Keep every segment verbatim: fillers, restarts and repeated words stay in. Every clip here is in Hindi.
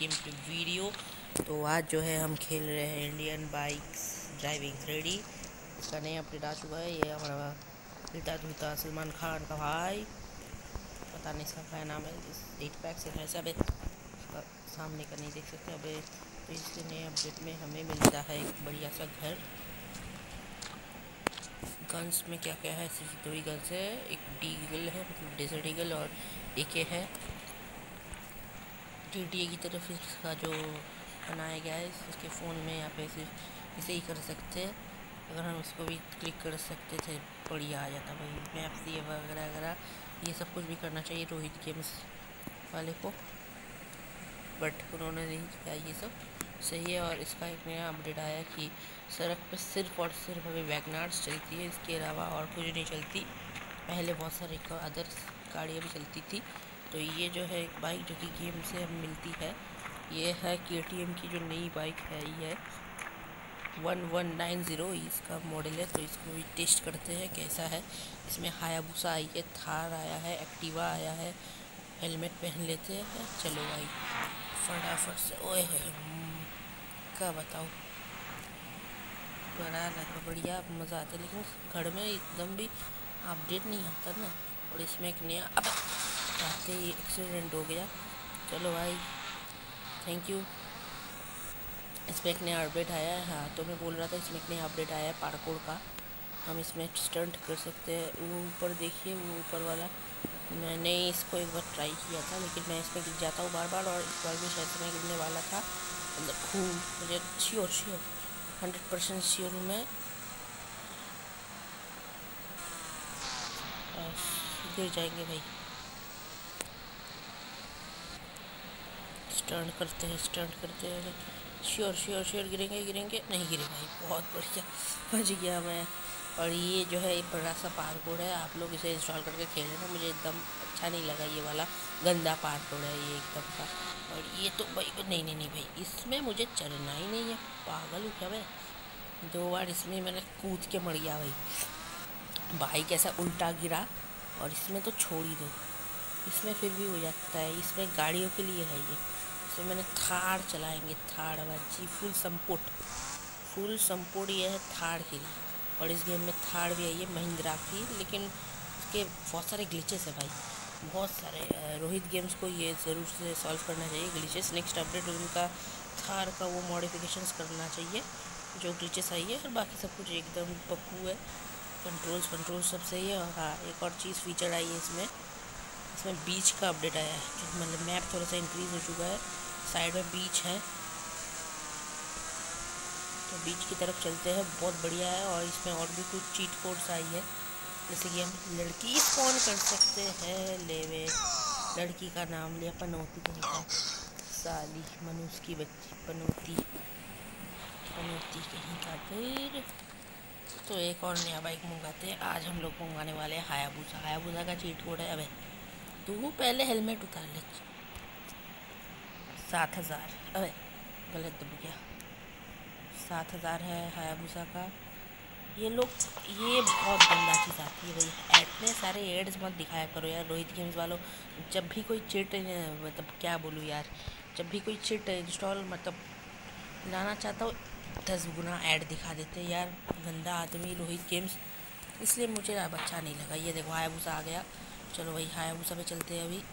गेम की वीडियो। तो आज जो है हम खेल रहे हैं Indian bikes driving three D. इसका नया अपडेट आ चुका है। ये हमारा मिलता जुलता सलमान खान का भाई, पता नहीं इसका क्या नाम है, इस एट पैक से कैसे अबे इसका सामने का नहीं देख सकते अबे। तो इसके नए अपडेट में हमें मिलता है एक बढ़िया सा घर। गन्स में क्या क्या है, सिर्फ दो ही गन्स है, एक डीगल है मतलब डेजर्ट ईगल और एक ये है जी टी ए की तरफ इसका जो बनाया गया है। इसके फ़ोन में यहाँ पे सिर्फ इसे ही कर सकते हैं। अगर हम उसको भी क्लिक कर सकते थे बढ़िया आ जाता भाई, मैप्स ये वगैरह वगैरह ये सब कुछ भी करना चाहिए रोहित गेम्स वाले को, बट उन्होंने नहीं किया ये सब सही है। और इसका एक नया अपडेट आया कि सड़क पे सिर्फ और सिर्फ अभी वैगनार्स चलती है, इसके अलावा और कुछ नहीं चलती। पहले बहुत सारे अदर गाड़ियाँ भी चलती थी। तो ये जो है एक बाइक जो कि गेम से हमें मिलती है, ये है के टी एम की जो नई बाइक है, ये वन वन नाइन ज़ीरो इसका मॉडल है। तो इसको भी टेस्ट करते हैं कैसा है। इसमें हायाबुसा आई है, थार आया है, एक्टिवा आया है। हेलमेट पहन लेते हैं, चलो भाई फटाफट से। ओए क्या बताओ, बड़ा लगा बढ़िया मज़ा आता है, लेकिन घर में एकदम भी अपडेट नहीं आता ना। और इसमें एक नया अब आते ही एक्सीडेंट हो गया। चलो भाई थैंक यू। इस पर एक नया अपडेट आया है। हाँ तो मैं बोल रहा था इसमें एक नया अपडेट आया है पार्कोर का। हम इसमें स्टंट कर सकते हैं। वो ऊपर देखिए, वो ऊपर वाला मैंने इसको एक बार ट्राई किया था, लेकिन मैं इसमें गिर जाता हूँ बार बार। और इस बार भी शायद मैं गिरने वाला था, मतलब खूब मुझे sure sure hundred percent sure हूँ मैं। गिर जाएंगे भाई। स्टंट करते हैं स्टंट करते हैं, श्योर श्योर श्योर गिरेंगे गिरेंगे नहीं गिरे भाई, बहुत बढ़िया बच गया मैं। और ये जो है एक बड़ा सा पार्कोड है, आप लोग इसे इंस्टॉल करके खेल लेना। मुझे एकदम अच्छा नहीं लगा, ये वाला गंदा पार्कोड है ये एकदम का। और ये तो भाई नहीं नहीं नहीं भाई, इसमें मुझे चलना ही नहीं है, पागल हूँ क्या मैं। दो बार इसमें मैंने कूद के मर गया भाई। बाइक ऐसा उल्टा गिरा, और इसमें तो छोड़ ही दो, इसमें फिर भी हो जाता है। इसमें गाड़ियों के लिए है ये। इसमें मैंने थार चलाएंगे, थार बाजी फुल संपोर्ट फुल संपोर्ट ये है थार के लिए। और इस गेम में थार भी है ये महिंद्रा की, लेकिन इसके बहुत सारे ग्लिचेस है भाई, बहुत सारे। रोहित गेम्स को ये ज़रूर से सॉल्व करना चाहिए ग्लिचेस। नेक्स्ट अपडेट उनका थार का वो मॉडिफिकेशंस करना चाहिए जो ग्लिचेस आई है, और बाकी सब कुछ एकदम पप्पू है। कंट्रोल्स कंट्रोल सब सही है। और हाँ एक और चीज़ फीचर आई है इसमें, इसमें बीच का अपडेट आया है, मतलब मैप थोड़ा सा इंक्रीज़ हो चुका है। साइड में बीच है, तो बीच की तरफ चलते हैं, बहुत बढ़िया है। और इसमें और भी कुछ चीट कोड्स आई है, जैसे कि हम लड़की स्पॉन कर सकते हैं। लेवे लड़की का नाम लिया, पनौती कहीं का, साली मनुष्य की बच्ची, पनौती पनौती कहीं का। फिर तो एक और नया बाइक मंगाते हैं। आज हम लोग मंगाने वाले हैं हायाबुसा। हायाबुसा का चीट कोड है, अबे तू पहले हेलमेट उतार ले। सात हज़ार अबे गलत दब गया। सात हज़ार है हायाबुसा का। ये लोग ये बहुत गंदा चीज़ आती है भाई, इतने सारे एड्स मत दिखाया करो यार रोहित गेम्स वालों। जब भी कोई चिट, मतलब क्या बोलूँ यार, जब भी कोई चिट इंस्टॉल मतलब लाना चाहता हूँ, दस गुना ऐड दिखा देते हैं यार, गंदा आदमी रोहित गेम्स। इसलिए मुझे अब अच्छा नहीं लगा। ये देखो हायाबुसा आ गया, चलो भाई हायाबुसा पे चलते हैं अभी।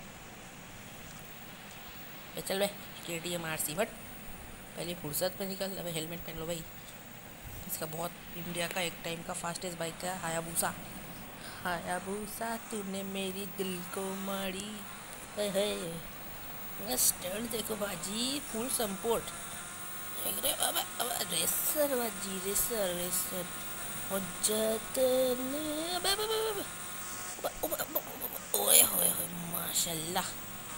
चल भाई K T M R C, but पहले फुर्सत में निकल। अबे हेलमेट पहन लो भाई। इसका बहुत इंडिया का एक टाइम का फास्टेस्ट बाइक था हायाबुसा। हायाबुसा तूने मेरी दिल को मारी है। स्टैंड देखो बाजी, फुल सपोर्ट। रेसर बाजी, रेसर रेसर हो ओए होए होए माशाल्लाह।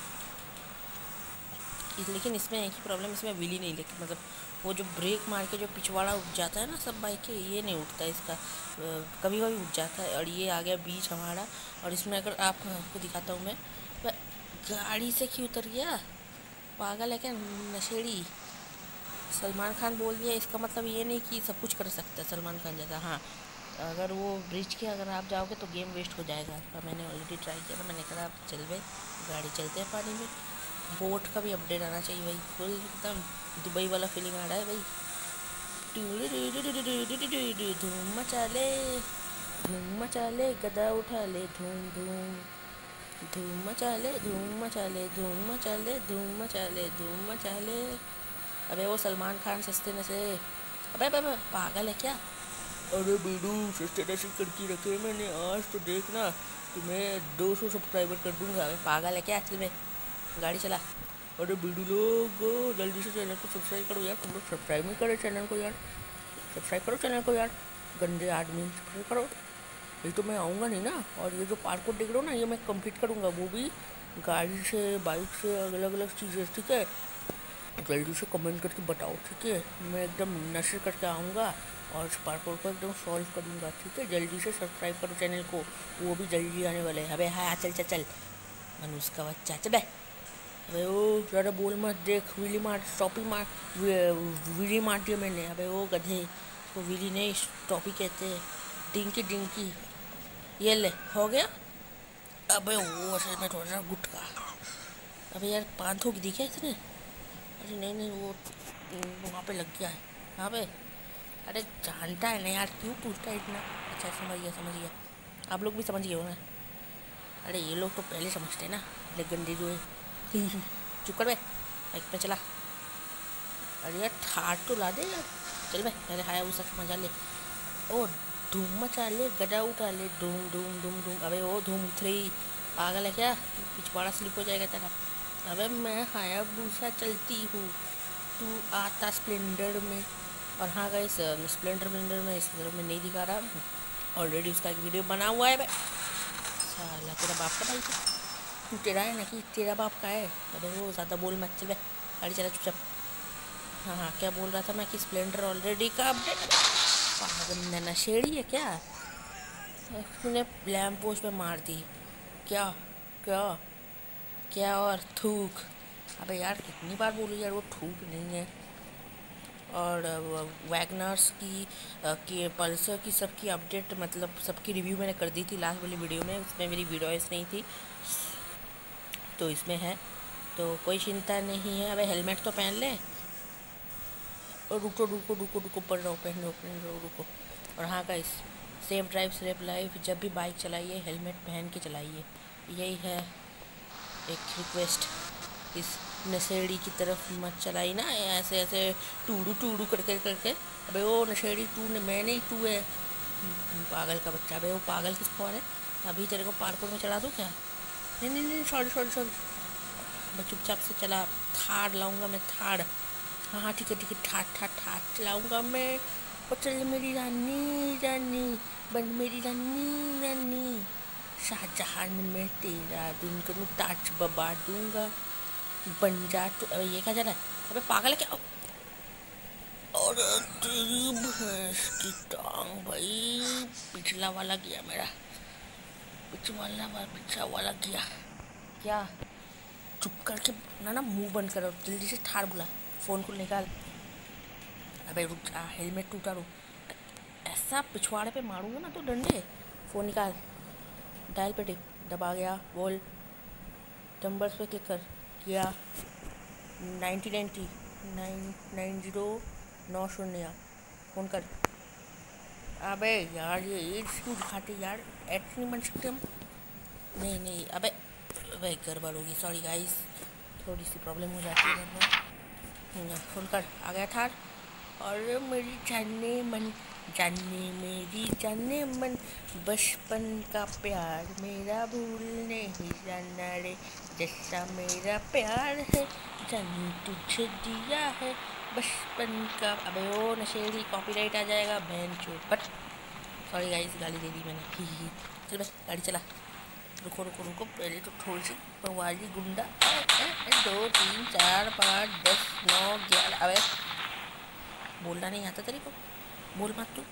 लेकिन इसमें एक ही प्रॉब्लम, इसमें व्हीली नहीं, लेकिन मतलब वो जो ब्रेक मार के जो पिछवाड़ा उठ जाता है ना सब बाइक के, ये नहीं उठता है इसका, कभी कभी उठ जाता है। और ये आ गया बीच हमारा। और इसमें अगर आप आपको दिखाता हूँ मैं, गाड़ी से क्यों उतर गया, पागल है क्या नशेड़ी। सलमान खान बोल दिया, इसका मतलब ये नहीं कि सब कुछ कर सकता है सलमान खान जैसा। हाँ अगर वो ब्रिज के अगर आप जाओगे तो गेम वेस्ट हो जाएगा आपका। मैंने ऑलरेडी ट्राई किया था, मैंने कहा आप चल भाई गाड़ी चलते हैं पानी में। बोट का भी अपडेट आना चाहिए भाई, फुल एकदम दुबई वाला फीलिंग आ रहा है भाई। धूम मचा ले, धूम मचा ले, गदा उठा ले, धूम धूम, धूम मचा ले, धूम मचा ले, धूम मचा ले, धूम मचा ले, धूम मचा ले। अबे वो सलमान खान सस्ते में से, अबे अबे पागल है क्या? अरे बीडू सस्ते नशे करके रखे मैंने, आज तो देखना तुम्हें दो सौ सब्सक्राइबर कर दूंगा। अबे पागल है क्या एक्चुअली में? गाड़ी चला। अरे बीडू लोग जल्दी से चैनल को सब्सक्राइब करो यार, तुम लोग सब्सक्राइब नहीं करे चैनल को यार, सब्सक्राइब करो चैनल को यार, गंदे आदमी सब्सक्राइब करो। ये तो मैं आऊँगा नहीं ना, और ये जो पार्कोर देख रहे हो ना ये मैं कंप्लीट करूँगा, वो भी गाड़ी से बाइक से अलग अलग चीज़ें, ठीक है? जल्दी से कमेंट करके बताओ, ठीक है? मैं एकदम नशे करके आऊँगा और इस पार्कोर को एकदम सॉल्व करूँगा, ठीक है? जल्दी से सब्सक्राइब करो चैनल को, वो भी जल्दी आने वाले हैं। अबे हाँ चल चल चल मनुष्य का बच्चा, चल बे। अबे वो ज़्यादा बोल मत, देख विली मार स्टॉपी मार, विली मार दिया मैंने। अबे वो गधे, उसको विली नहीं स्टॉपी कहते हैं, डिंकी डिंकी। ये ले हो गया। अबे वो असल में थोड़ा सा गुटका। अबे यार पान थोक दिखे इसने? अरे नहीं नहीं वो वहाँ पे लग गया है, वहाँ पे। अरे जानता है ना यार, क्यों पूछता है इतना? अच्छा समझ गया समझ गया, आप लोग भी समझ गए हो ना? अरे ये लोग तो पहले समझते हैं ना, ले गंदे जो है। चुप कर बे, बाइक पे चला। अरे यार थार तो ला दे यार, चल बे पहले हाया वो सब मजा ले। ओ धूम मचा ले, गदा उठा ले, धूम धूम धूम धूम। अबे वो धूम उतरी, पागल है क्या? पिछवाड़ा स्लिप हो जाएगा तेरा। अबे मैं हाया भूसा चलती हूँ, तू आता स्प्लेंडर में। और हाँ गाइस, स्प्लेंडर स्प्लेंडर में इस तरह में नहीं दिखा रहा, ऑलरेडी उसका एक वीडियो बना हुआ है। बे साला तेरा बाप का भाई तू, तेरा है ना कि तेरा बाप का है? अबे वो ज़्यादा बोल मत, चल बे गाड़ी चला चुपचाप। हाँ हाँ क्या बोल रहा था मैं कि स्प्लेंडर ऑलरेडी का अपडेट। पागल नशेड़ी है क्या? उसने लैम्प पोस्ट पे मार दी क्या? क्या क्या और थूक। अबे यार कितनी बार बोलूँ यार, वो थूक नहीं है। और वैगनर्स की की पल्सर की सबकी अपडेट, मतलब सबकी रिव्यू मैंने कर दी थी लास्ट वाली वीडियो में, उसमें मेरी वीडियोस नहीं थी तो इसमें है, तो कोई चिंता नहीं है। अबे हेलमेट तो पहन ले। रुको रुको रुको रुको पढ़ रहा हूँ, पहन लो पहन लो रुको। और हाँ guys, safe drive safe life, जब भी बाइक चलाइए हेलमेट पहन के चलाइए, यही है एक रिक्वेस्ट। इस नशेड़ी की तरफ मत चलाई ना ऐसे ऐसे टूडू टूडू करके करके। अबे वो नशेड़ी तू ने, मैं नहीं तू है पागल का बच्चा। अबे वो पागल किसको है? अभी तेरे को पार्कों में चला दूँ क्या? नहीं नहीं नहीं सॉरी सॉरी सॉरी, मैं चुपचाप से चला। थार लाऊंगा मैं, थार। हाँ हाँ ठीक है ठीक है, ठाट ठाट ठाट चलाऊंगा मैं। और चल मेरी रानी रानी बन, मेरी रानी रानी, शाहजहान में तेरा दिन को ताज बबा दूंगा, बन जा तू। अबे ये क्या जा रहा है? अबे पागल है क्या? और तेरी भैंस की टांग भाई, पिछला वाला गया मेरा, पिछला वाला पिछला वाला गया क्या? चुप करके ना ना मुंह बंद करो, जल्दी से थार बुला, फ़ोन को निकाल। अबे रुक जा, हेलमेट उतारो। ऐसा पिछवाड़े पे मारूंगा ना तो डंडे। फ़ोन निकाल, डायल पे टिप दबा गया, बोल नंबर्स पे क्लिक कर, किया ninety ninety nine nine zero नौ शून्य, फ़ोन कर। अबे यार ये एड्स क्यों दिखाते यार, एड्स नहीं बन सकते हम? नहीं नहीं अबे अबे गड़बड़ होगी, सॉरी गाइस, थोड़ी सी प्रॉब्लम हो जाती है घर में। फ़ोन कर, आ गया था। और मेरी जाने मन, जाने मेरी जाने मन, बचपन का प्यार मेरा भूल नहीं जाना रे, जैसा मेरा प्यार है जान तुझे दिया है बचपन का। अबे ओ नशेड़ी, कॉपीराइट आ जाएगा बहन चोट। बट सॉरी गाइस, गाली दे दी मैंने। ही ही चल बस गाड़ी चला। रुको रुको रुको, पहले तो थोड़ी सी बवाली गुंडा। दो तीन चार पाँच दस नौ ग्यारह। अबे बोलना नहीं आता तेरे को? बोल मत तू,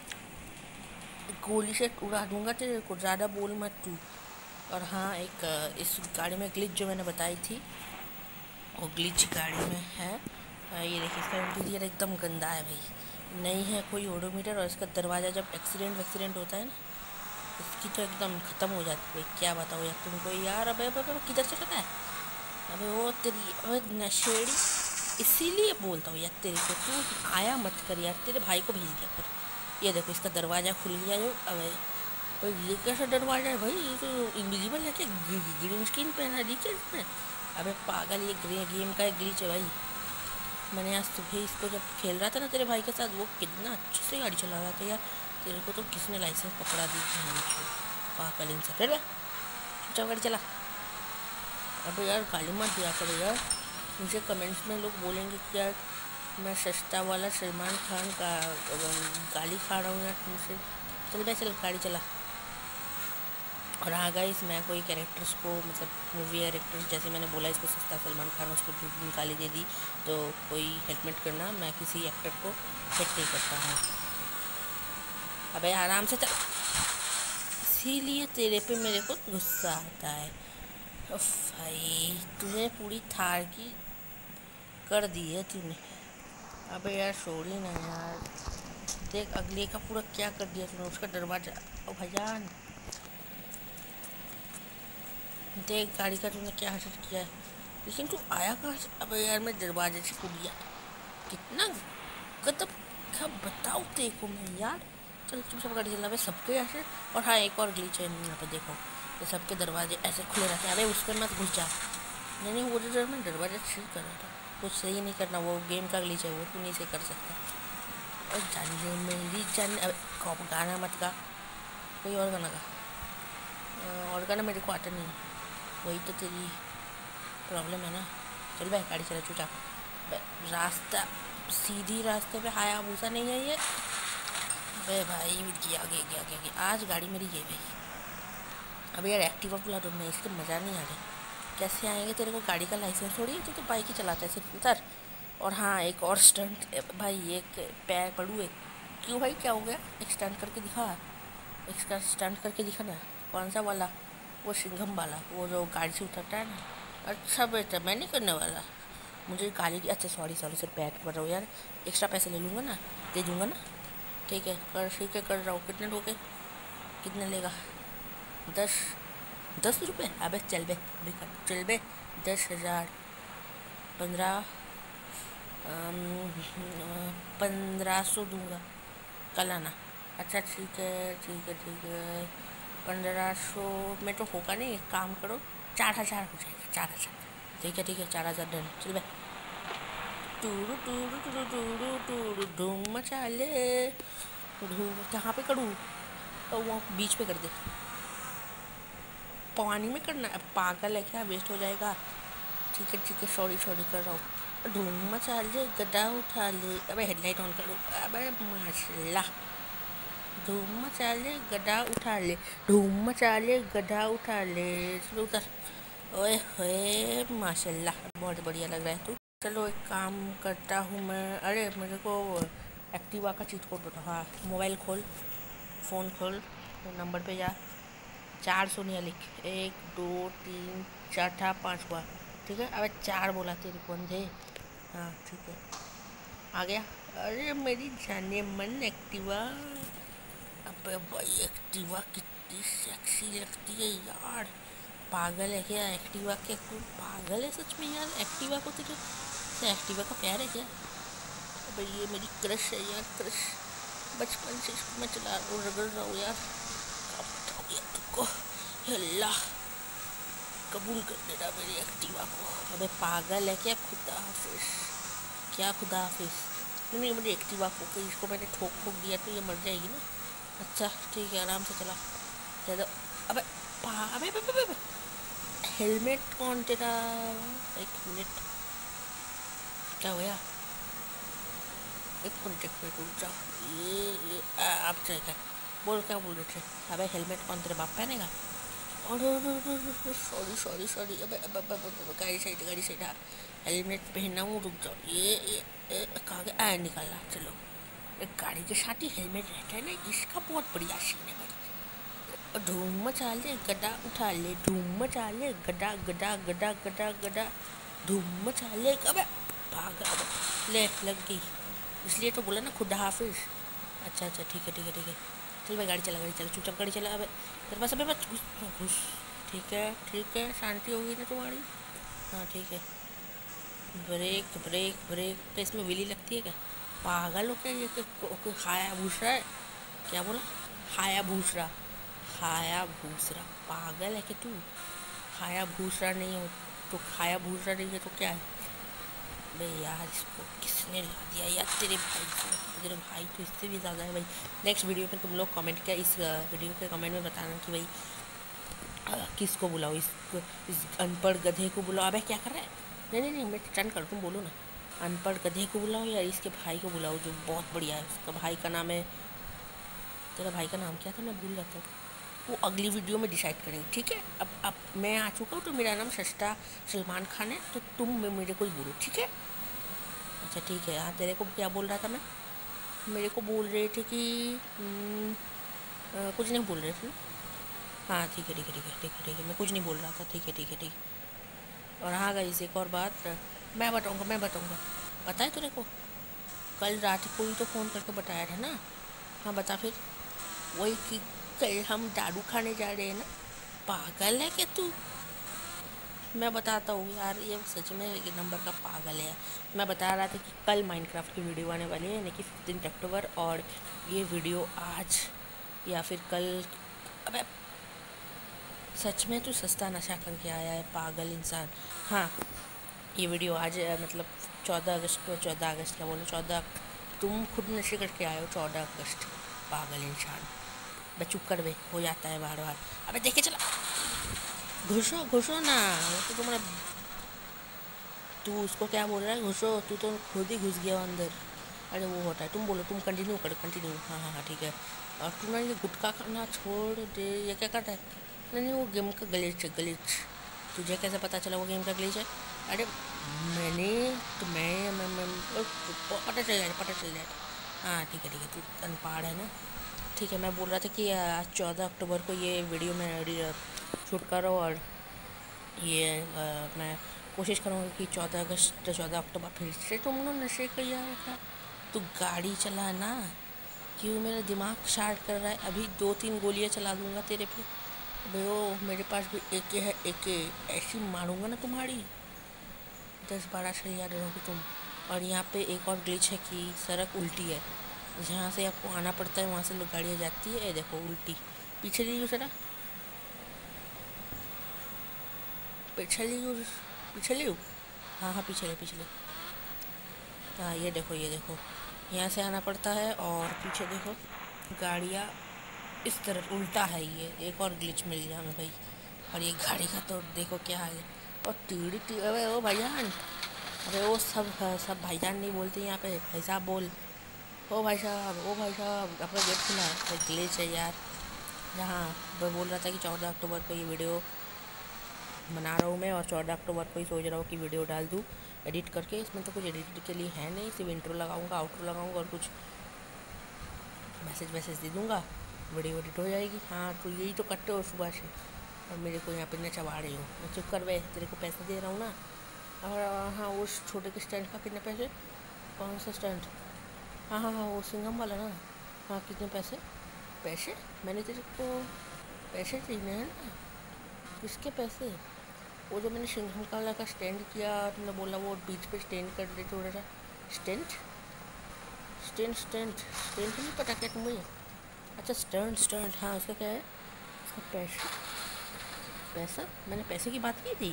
गोली से उड़ा दूंगा तेरे को, ज़्यादा बोल मत तू। और हाँ एक इस गाड़ी में ग्लिच जो मैंने बताई थी, वो ग्लिच गाड़ी में है। ये देखिए इसका इंटीरियर एकदम गंदा है भाई, नहीं है कोई ओडोमीटर। और इसका दरवाज़ा जब एक्सीडेंट वैक्सीडेंट होता है ना, इसकी तो एकदम ख़त्म हो जाती है। क्या बताओ यार तुमको यार। अब किधर से चला है? अबे वो तेरी, अबे नशेड़ी, इसीलिए बोलता हूँ यार तेरे को, तू आया मत कर यार, तेरे भाई को भेज दिया फिर। ये देखो इसका दरवाज़ा खुल गया जो। अबे तो ये कैसा दरवाज़ा है भाई, ये तो इनविजिबल है क्या, ग्रीन स्क्रीन पहना दी क्या इसमें। अबे पागल, ये ग्रे गेम का एक ग्लिच है भाई। मैंने आज सुबह इसको जब खेल रहा था ना तेरे भाई के साथ, वो कितना अच्छे से गाड़ी चला रहा था यार। तेरे को तो किसने लाइसेंस पकड़ा दी पागल इनसे, फिर चुपचाप गाड़ी चला। अबे यार गाली मत दिया करो यार, मुझे कमेंट्स में लोग बोलेंगे कि यार मैं सस्ता वाला सलमान खान का गाली खा रहा हूँ यार तुमसे। चल भाई चल गाड़ी चला। और हाँ गाइस, मैं कोई कैरेक्टर्स को, मतलब मूवी कैरेक्टर्स, जैसे मैंने बोला इसको सस्ता सलमान खान, उसको गाली दे दी तो कोई हेल्पमेट करना, मैं किसी एक्टर को हेट नहीं करता हूँ। अबे आराम से चल, इसीलिए तेरे पे मेरे को गुस्सा आता है। भाई तुझे पूरी थार की कर दी है तूने। अबे यार छोड़ी ना यार, देख अगले का पूरा क्या कर दिया तूने, उसका दरवाजा। ओ भैयान देख गाड़ी का तूने क्या हासिल किया है, लेकिन तू आया कहाँ से। अबे यार मैं दरवाजे से कूद गया, कितना गदब क्या बताऊँ तेरे को मैं यार। चल चुपचाप गाड़ी चला भाई, सबके ऐसे। और हाँ एक और ग्लिच है यहाँ पे देखो, ये सबके दरवाजे ऐसे खुले रहते हैं। अबे उस पर मत घुस जा। नहीं नहीं वो जो मैं दरवाजा ठीक कर रहा था, कुछ सही नहीं करना, वो गेम का ग्लिच है, वो तू नहीं सही कर सकता। और जानने मेरी जान, अब गाना मत गा, कोई और गाना गा। और गाना मेरे को आता नहीं, वही तो तेरी प्रॉब्लम है ना। चल भाई गाड़ी चला चुपचाप। रास्ता सीधी रास्ते पे हाया भूसा नहीं है ये। अबे भाई गया गया गया गया गया आज गाड़ी मेरी ये भाई। अबे यार एक्टिवा बुला दो, मैं इसके मज़ा नहीं आ रहा, कैसे आएंगे, तेरे को गाड़ी का लाइसेंस थोड़ी है, तू तो बाइक ही चलाता है सिर्फ, उतर। और हाँ एक और स्टंट भाई, एक पैर पड़ू एक। क्यों भाई क्या हो गया, एक स्टंट करके दिखा, एक स्टंट करके दिखा ना। कौन सा वाला, वो सिंघम वाला, वो जो गाड़ी से उतरता है ना। अच्छा बेटा मैं नहीं करने वाला, मुझे गाली दी। अच्छा सॉरी सॉरी सिर्फ बैठ पड़ रहा हूँ यार, एक्स्ट्रा पैसे ले लूँगा ना, दे दूँगा ना। ठीक है कर, ठीक है कर रहा हूँ। कितने लोगे, कितने लेगा, दस दस रुपये। अबे चल बे, चल बे, दस हज़ार, पंद्रह, पंद्रह सौ दूँगा, कल आना। अच्छा ठीक है ठीक है ठीक है, पंद्रह सौ में तो होगा नहीं, एक काम करो चार हज़ार हो जाएगा, चार हज़ार ठीक है ठीक है, चार हज़ार डन। चल भाई, टूरू टूरू टूरू टूरू टूरू धूम मचा ले, धूम कहाँ पे करूँ, तो वो बीच पे कर दे, पानी में करना है, पागल है क्या, वेस्ट हो जाएगा। ठीक है ठीक है सॉरी सॉरी कर रहा हूँ। धूम मचा ले गड्ढा उठा ले, अबे हेडलाइट ऑन करो, अबे माशाल्लाह। धूम मचा ले गड्ढा उठा ले, धूम मचा ले गड्ढा उठा ले, चलो उतर। ओए होए माशाल्लाह बहुत बढ़िया लग रहा है तू। चलो एक काम करता हूँ मैं, अरे मेरे को एक्टिवा का चीट कोड बताओ। हाँ मोबाइल खोल, फ़ोन खोल, नंबर पे जा, चार सोनिया लिख, एक दो तीन चौथा पाँचवा, ठीक है। अबे चार बोला तेरे को अंधे। हाँ ठीक है आ गया। अरे मेरी जाने मन एक्टिवा, अबे भाई एक्टिवा कितनी सेक्सी लगती है यार, पागल है क्या एक्टिवा के, कोई पागल है सच में यार एक्टिवा को, तेरे एक्टिवा का प्यार है क्या। अबे ये मेरी क्रश है यार, क्रश, बचपन से इसको मैं चला रहा हूँ, रगड़ रहा हूँ यार, क्या बताऊँ यार तुमको, अल्लाह कबूल कर देना मेरी एक्टिवा को। अबे पागल है क्या, खुदा हाफिज, क्या खुदा हाफिज, नहीं मेरी एक्टिवा को, कि इसको मैंने ठोक ठोक दिया तो ये मर जाएगी ना। अच्छा ठीक है आराम से चला, दे दो। अबे पा अबे अबे अबे हेलमेट कौन तेरा, एक मिनट क्या हुआ, एक मिनट एक मिनट रुक जाओ, ये, ये आप चलेगा, बोल क्या बोल रहे थे। अबे हेलमेट कौन तेरे बाप पहनेगा, और सॉरी सॉरी सॉरी, अबे गाड़ी साइड गाड़ी साइड, हेलमेट पहना हूँ, रुक जाओ, ये, ये कहाँ गया, निकाला। चलो एक गाड़ी के साथ ही हेलमेट रहता है ना, इसका बहुत बढ़िया सीन है भाई। धूम मचा ले गड्ढा उठा ले, धूम मचा ले गड्ढा गड्ढा गड्ढा गड्ढा गड्ढा, धूम मचा ले, अबे भागा ले, लग गई, इसलिए तो बोला ना खुदा हाफिज। अच्छा अच्छा ठीक है ठीक है ठीक है, चल भाई गाड़ी चला गाड़ी चला चुपचाप गाड़ी चला। अबे तेरे पास अबे मत घुस घुस, ठीक है ठीक है शांति होगी ना तुम्हारी। हाँ ठीक है। ब्रेक ब्रेक ब्रेक पे इसमें विली लगती है क्या? पागल हो क्या ये? कि खाया भूसरा है? क्या बोला? खाया भूसरा? खाया भूसरा? पागल है कि तू? खाया भूसरा नहीं हो तो खाया भूसरा नहीं है तो क्या है भाई? यार इसको किसने ला दिया यार? तेरे भाई को। तेरे भाई तो इससे भी ज़्यादा है भाई। नेक्स्ट वीडियो में तुम लोग कमेंट किया, इस वीडियो के कमेंट में बताना कि भाई किसको बुलाओ, इस इस अनपढ़ गधे को बुलाओ। अबे क्या कर रहा है? नहीं नहीं नहीं, मैं टर्न कर, तुम बोलो ना। अनपढ़ गधे को बुलाओ या इसके भाई को बुलाओ जो बहुत बढ़िया है। उसका भाई का नाम है, तेरा भाई का नाम क्या था? मैं भूल जाता हूँ। वो अगली वीडियो में डिसाइड करेंगे, ठीक है? अब अब मैं आ चुका हूँ तो मेरा नाम सस्ता सलमान खान है, तो तुम मेरे को ही बोलो, ठीक है? अच्छा ठीक है। हाँ, तेरे को क्या बोल रहा था मैं? मेरे को बोल रहे थे कि हम्म, अ, कुछ नहीं बोल रहे थे। हाँ ठीक है ठीक है ठीक है ठीक है ठीक है, मैं कुछ नहीं बोल रहा था। ठीक है ठीक है ठीक है। और हाँ गाइस, एक और बात मैं बताऊँगा, मैं बताऊँगा। पता है तेरे को? कल रात को ही तो फ़ोन करके बताया था ना। हाँ बता फिर। वही कि कल हम दारू खाने जा रहे हैं ना। पागल है क्या तू? मैं बताता हूँ यार, ये सच में एक नंबर का पागल है। मैं बता रहा था कि कल माइनक्राफ्ट की वीडियो आने वाली है, यानी कि फिफ्टीन अक्टूबर, और ये वीडियो आज या फिर कल। अबे सच में तू सस्ता नशा करके आया है पागल इंसान। हाँ, ये वीडियो आज मतलब चौदह अगस्त को, चौदह अगस्त क्या बोलो, चौदह। तुम खुद नशे करके आए हो चौदह अगस्त, पागल इंसान। बे चुप कर बे, हो जाता है बार बार। अबे देखे चला, घुसो घुसो ना। वो तो तुम्हारा, तू उसको क्या बोल रहा है घुसो? तू तो खुद ही घुस गया अंदर। अरे वो होता है, तुम बोलो, तुम कंटिन्यू करो, कंटिन्यू। हाँ हाँ हाँ ठीक है। और तू ना ये गुटखा खाना छोड़ दे। ये क्या करता है? नहीं नहीं, वो गेम का ग्लिच है, ग्लिच। तुझे कैसे पता चला वो गेम का ग्लिच है? अरे मैंने तो मैं, मैं, मैं पता चल जाए, पता चल जाए। हाँ ठीक है ठीक है, तू अनपढ़ है ना। ठीक है, मैं बोल रहा था कि आज चौदह अक्टूबर को ये वीडियो मैं शूट कर रहा हूँ, और ये आ, मैं कोशिश करूँगा कि चौदह अगस्त चौदह अक्टूबर फिर से तुम लोग नशे कर आया था। तू गाड़ी चला ना, क्यों मेरा दिमाग शार्ट कर रहा है? अभी दो तीन गोलियां चला दूंगा तेरे पे। अबे ओ, मेरे पास भी एके है, एके ऐसी मारूंगा ना तुम्हारी, दस बारह से याद रहोगे तुम। और यहाँ पे एक और ग्लिच है कि सड़क उल्टी है, जहाँ से आपको आना पड़ता है वहाँ से लोग गाड़ियाँ जाती है। ये देखो उल्टी। पीछे ली सड़ा, पीछे ली, पीछे ली। हाँ हाँ पीछे ले, पीछे ले। हाँ ये देखो, ये देखो, यहाँ से आना पड़ता है और पीछे देखो गाड़ियाँ इस तरफ उल्टा है। ये एक और ग्लिच मिल गया हमें भाई। और ये गाड़ी का तो देखो क्या हाल है। और टीड़ी टी, अरे ओ भाईजान, अरे वो सब सब भाईजान नहीं बोलते यहाँ पे, भाई साहब बोल। ओ भाई साहब, ओ भाई साहब, अपना गेट खुला है। ग्लिच है यार। हाँ, मैं बोल रहा था कि चौदह अक्टूबर को ये वीडियो बना रहा हूँ मैं, और चौदह अक्टूबर को ही सोच रहा हूँ कि वीडियो डाल दूँ एडिट करके। इसमें तो कुछ एडिट के लिए है नहीं, सिर्फ इंट्रो लगाऊंगा, आउट्रो लगाऊंगा और कुछ मैसेज वैसेज दे दूँगा, वीडियो एडिट हो जाएगी। हाँ तो यही तो करते हो सुबह से, और मेरे को यहाँ पे न चबा रही हो। मैं चुप कर बे, तेरे को पैसे दे रहा हूँ ना। और हाँ, उस छोटे के स्टैंड का कितने पैसे? कौन सा स्टैंड? हाँ हाँ हाँ, वो सिंघम वाला ना। हाँ कितने पैसे? पैसे मैंने तेरे को पैसे चाहिए हैं ना। किसके पैसे? वो जो मैंने सिंघम वाला का स्टैंड किया, तुमने बोला वो बीच पे स्टैंड कर दे थोड़ा सा। स्टैंड स्टैंड स्टैंड स्टैंड नहीं पता क्या तुम्हें? अच्छा स्टैंड स्टैंड, हाँ उसका क्या है? उसका पैसा, पैसा मैंने पैसे की बात की थी।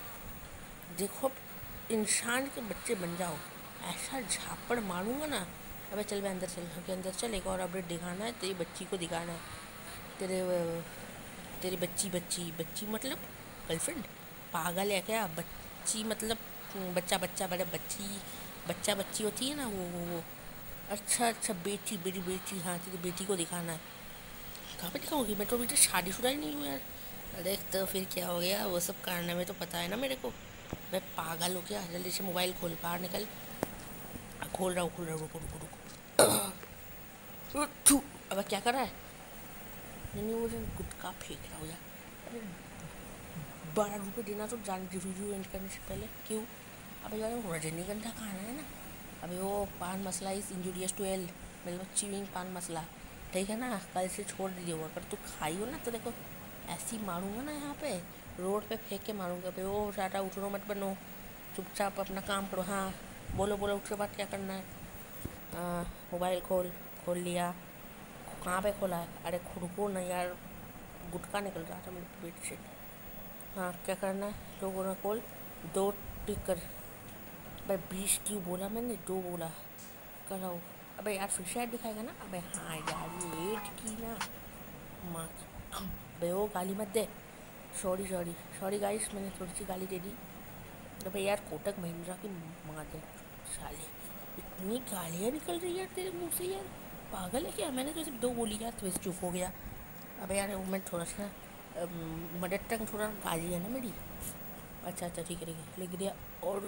देखो अब इंसान के बच्चे बन जाओ, ऐसा झापड़ मारूंगा ना। अबे चल, मैं अंदर चल, घर के अंदर चल। एक और अपडेट दिखाना है, तेरी बच्ची को दिखाना है। तेरे तेरी बच्ची, बच्ची बच्ची मतलब गर्लफ्रेंड? पागल है क्या? बच्ची मतलब बच्चा, बच्चा बड़े बच्ची, बच्चा बच्ची होती है ना, वो वो वो अच्छा अच्छा, बेटी, मेरी बेटी। हाँ तेरी बेटी को दिखाना है। कहाँ पे दिखाओगी? मैं तो अभी तक शादीशुदा ही नहीं हूँ यार। अरे तो फिर क्या हो गया? वो सब करने में तो पता है ना मेरे को। मैं पागल हो क्या? जल्दी से मोबाइल खोल, बाहर निकल। खोल रहा हूँ, खोल रहा हूँ, रुको रुको रुको। थू, अब क्या कर रहा है? नहीं नहीं, वो जो गुटखा फेंक रहा हो यार। अरे बारह रुपये देना तो जान, वीडियो एंड करने से पहले। क्यों? अबे यार वो रजनीगंधा खाना है ना। अबे वो paan masala is injurious to health, मतलब च्यूइंग पान मसला, ठीक है ना। कल से छोड़ दीजिए वो। अगर तू खाई हो ना तो देखो ऐसी मारूंगा ना यहाँ पे, रोड पे फेंक के मारूंगा भाई। ओ ज़्यादा उठनो मत बनो, चुपचाप अपना काम करो। हाँ बोलो बोलो, उसके बाद क्या करना है? आ, मोबाइल खोल। खोल लिया? कहाँ पे खोला है? अरे खुड़को नहीं यार, गुटखा निकल रहा था मेरे पेट से। हाँ क्या करना है? लोगों ने खोल, दो टिक कर। भाई बीस क्यों बोला मैंने? दो बोला। कराओ। अबे यार फिर शायद दिखाएगा ना। अबे हाँ यार ये एट की ना माँ की। बे वो गाली मत दे। सॉरी सॉरी सॉरी गाइस, मैंने थोड़ी सी गाली दे दी। अबे यार कोटक महिंद्रा की माँ दे साले, इतनी गालियाँ निकल रही है तेरे मुँह से यार, पागल है क्या? मैंने तो सिर्फ दो बोली यार, तो इस चुप हो गया। अबे यार वो मैं थोड़ा सा मदर टंग थोड़ा गाली है ना मेरी। अच्छा अच्छा ठीक है ठीक है, लिख दिया। और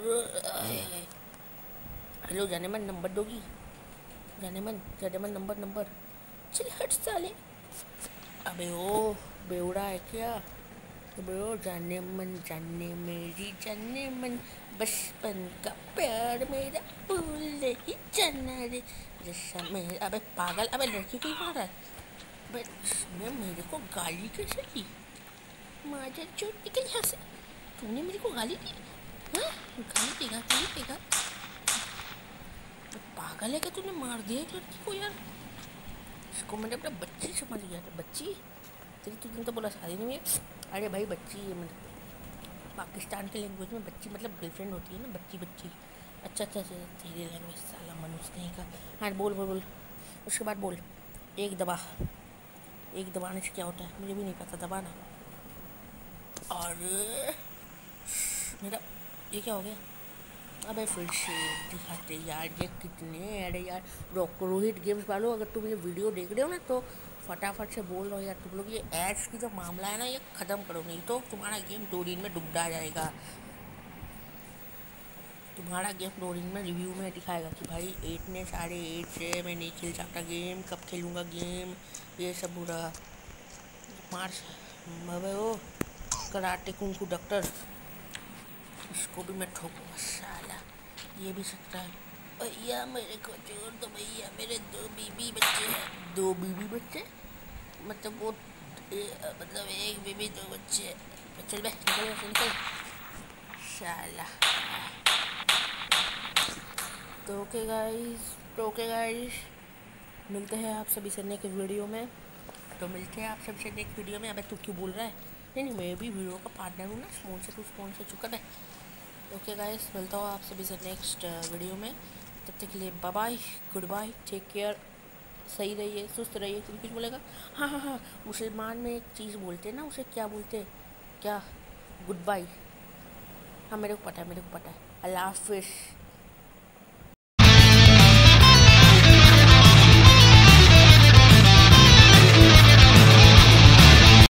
हेलो जाने मन, नंबर दोगी? जाने मन जाने मन, नंबर नंबर। चल हट साले। अबे ओ बेवड़ा है क्या? अबे ओ जाने मन जाने मेरी जाने मन, बचपन का प्यार मेरा भूल ही जाना रे जैसा मेरा। अबे पागल, अबे लड़की को ही मार रहा है। अबे इसने मेरे को गाली कैसे दी? माजा चोट निकल यहाँ से। तूने मेरे को गाली दी? हाँ गाली देगा गाली देगा? पागल है क्या? तूने मार दिया एक लड़की को यार। इसको मैंने अपना बच्ची समझ गया था। बच्ची तेरी तुझे तो बोला शादी नहीं है। अरे भाई बच्ची है मतलब पाकिस्तान के लैंग्वेज में बच्ची मतलब गर्लफ्रेंड होती है ना, बच्ची बच्ची। अच्छा अच्छा अच्छा तेरी लैंग्वेज साला मनुष्य नहीं का। हाँ बोल बोल बोल, उसके बाद बोल। एक दबा। एक दबाने से क्या होता है मुझे भी नहीं पता, दबाना। और मेरा ये क्या हो गया? अबे फिर से दिखाते यार ये कितने। अरे यार रोहित गेम्स वालों, अगर तुम ये वीडियो देख रहे हो ना तो फटाफट से बोल रहा हो यार, तुम लोग ये एड्स की जो मामला है ना ये ख़त्म करो, नहीं तो तुम्हारा गेम दो दिन में डुबा जाएगा। तुम्हारा गेम दो दिन में रिव्यू में दिखाएगा कि भाई एट ने साढ़े एट से मैं नहीं खेल सकता गेम, कब खेलूँगा गेम, ये सब बुरा मार्च। अबे वो कराटे कुंफू डॉक्टर, इसको भी मैं ठोकूंगा साला, ये भी सकता है। भैया मेरे को छोड़ दो भैया, मेरे दो बीबी बच्चे हैं। दो बीबी बच्चे मतलब वो ए, मतलब एक बीबी दो बच्चे। चल बे निकल यहाँ से निकल शाला। तो ओके गाइस, तो ओके गाइस, मिलते हैं आप सभी से नेक्स्ट वीडियो में। तो मिलते हैं आप सबसे नेक्स्ट वीडियो में। अबे तू क्यों बोल रहा है? नहीं नहीं मैं भी वीडियो का पार्टनर हूँ ना, फ़ोन से तू फ़ोन से चुका है। ओके गाइस, मिलता हूँ आप सभी से नेक्स्ट वीडियो में। तब तक के लिए bye bye, goodbye, take care, सही रहिए, सुस्त रहिए। तुम कुछ बोलेगा? हाँ हाँ हाँ, मुसलमान में एक चीज़ बोलते हैं ना, उसे क्या बोलते हैं? क्या? Goodbye. हाँ मेरे को पता है, मेरे को पता है। अल्लाह हाफिज़।